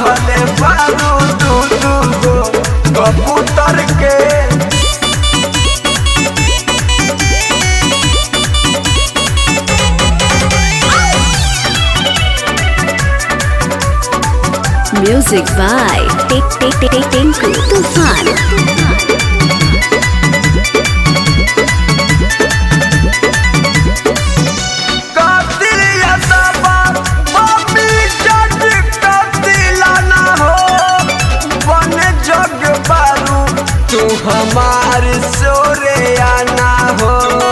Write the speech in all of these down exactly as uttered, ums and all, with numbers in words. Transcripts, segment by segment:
रखले बारू दू दू गो कबूतर के। Music by Tinku Tufan. तू हमार सोरे आना हो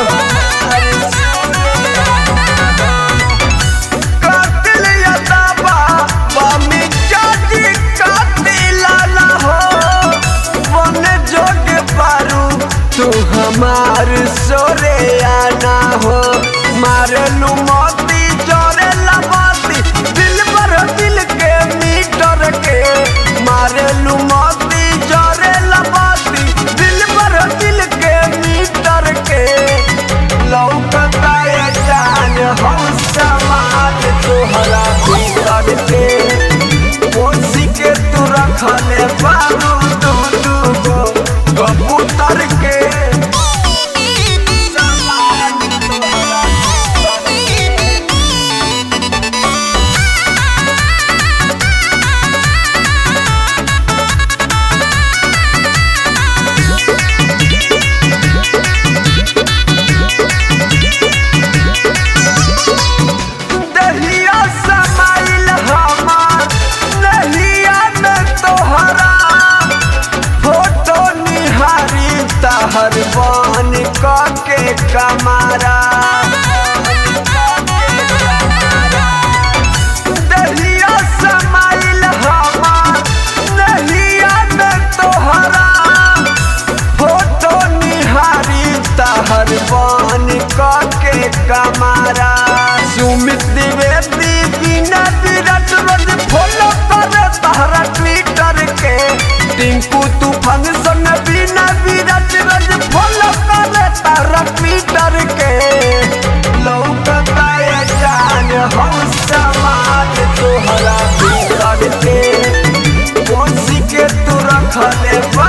कातिल यदाबा बामी जाजी कातिलाना हो वन जोग पारू तू हमार सोरे आना हो मारलू मोती जोरे लबाती दिल भर दिल के मीटर के मारलू मोती जोरे लबाती दिल भर दिल के मीटर के लौकता है जान हम समाज तोहरा भीतर के पोसी के तू रखले बारू दू दू गो कबूतर के। हर बान के कमारा दहिया समाइल हमार नहिया में तोहरा फोटो निहारी तहर बान के कमारा सुमित द्विवेदी बिना विरत रोज फॉलो करे तहरा ट्विटर के टिंकू तूफान सन बिना विरत रोज फॉलो करे तारा ट्विटर के लौकता है जान हम समाज तोहरा भीतर के पोसी के तू रखले